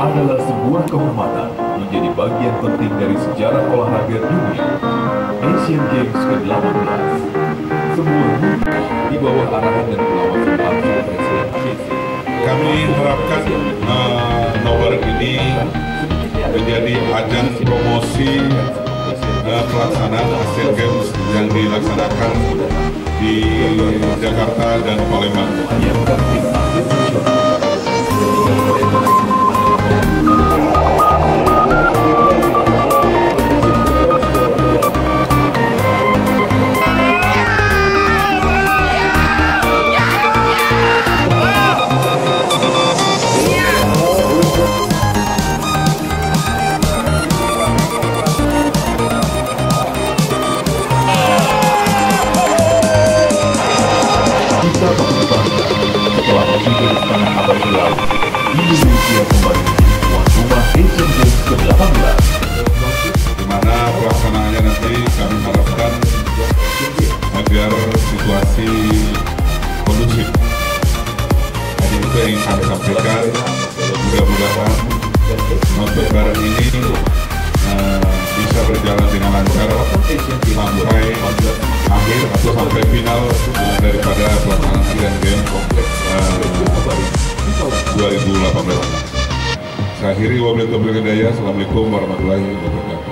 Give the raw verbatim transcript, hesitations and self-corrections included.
adalah sebuah kehormatan menjadi bagian penting dari sejarah olahraga dunia. Asian Games ke delapan belas, semua di bawah arahan dan pengawasan langsung Presiden A B C. Kami harapkan uh, nomor ini menjadi ajang promosi uh, pelaksanaan Asian Games yang dilaksanakan di Jakarta dan Palembang. Setelah berpikir setengah abad lalu, Indonesia kembali tuan rumah Asian Games ke delapan belas, di mana pelaksanaannya nanti kami harapkan agar situasi kondusif. Jadi itu yang ingin kami sampaikan. Mudah-mudahan nonton bareng ini uh, bisa berjalan dengan lancar sampai akhir atau sampai final daripada pelaksanaan Asian Games uh, dua ribu delapan belas. Saya akhiri wabillahi taufiq wal hidayah. Assalamualaikum warahmatullahi wabarakatuh.